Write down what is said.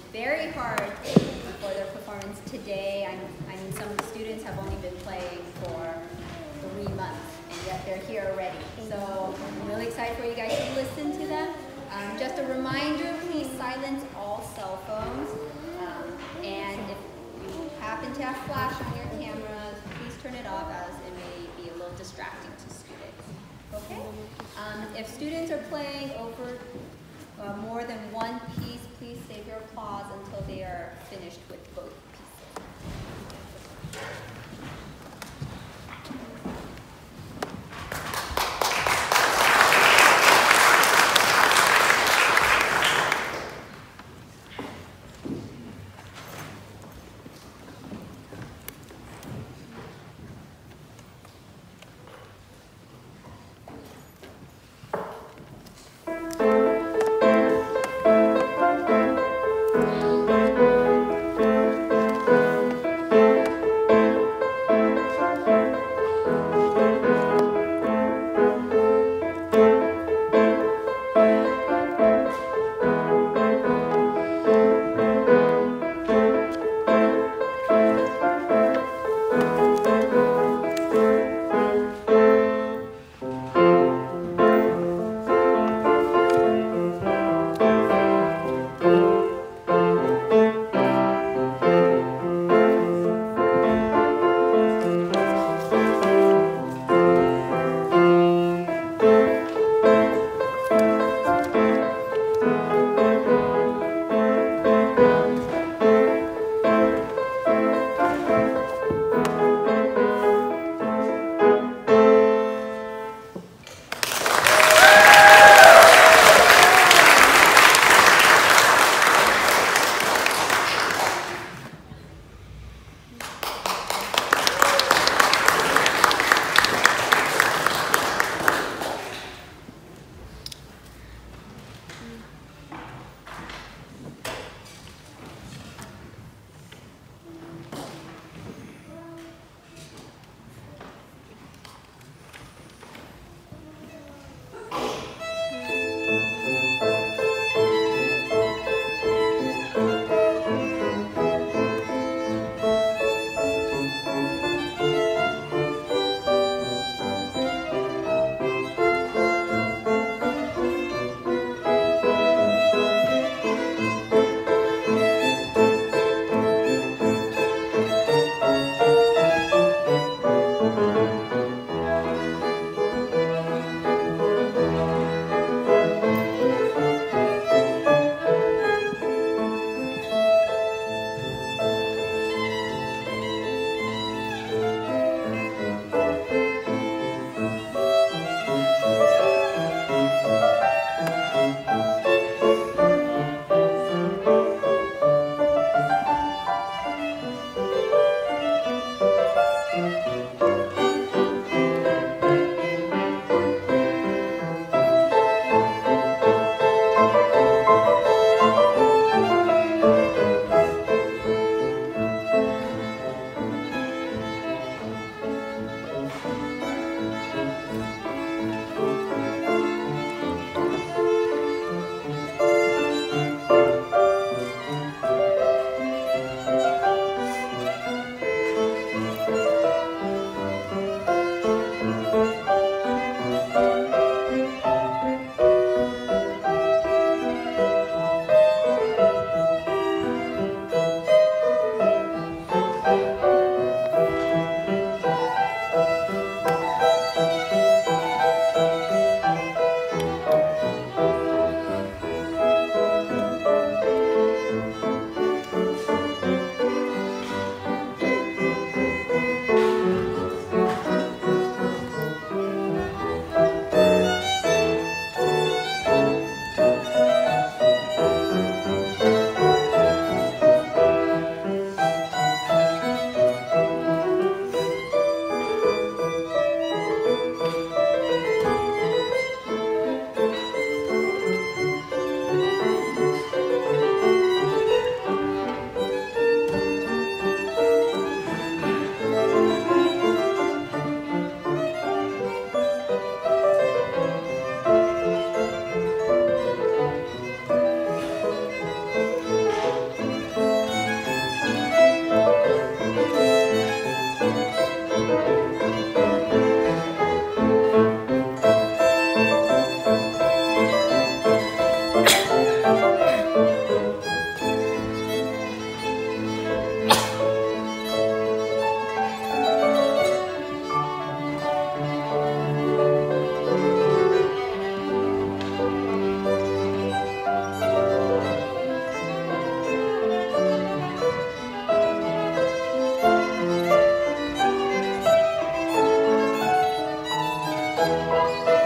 very hard for their performance today. I mean, some of the students have only been playing for 3 months, and yet they're here already. So I'm really excited for you guys to listen to them. Just a reminder, please silence all cell phones. And if you happen to have flash on your cameras, please turn it off, as it may be a little distracting to students. Okay? If students are playing over more than one piece, please save your applause until they are finished with both pieces. Thank you.